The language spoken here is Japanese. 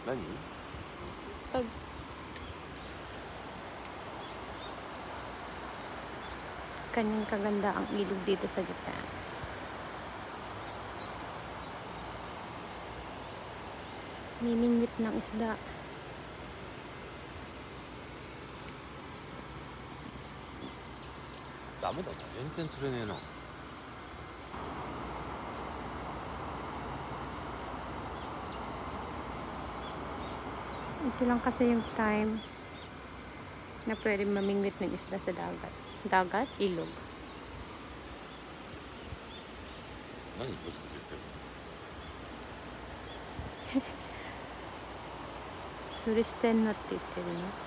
何？ Kanyang kaganda ang ilog dito sa Japan. Miningwit ng isda. Dami da na. 全然釣れねえな。 Ito lang kasi yung time na pwede mamingwit ng isda sa dagat. Dagat, ilog. 何ブツブツ言ってるの？ Suristen na って言ってるの。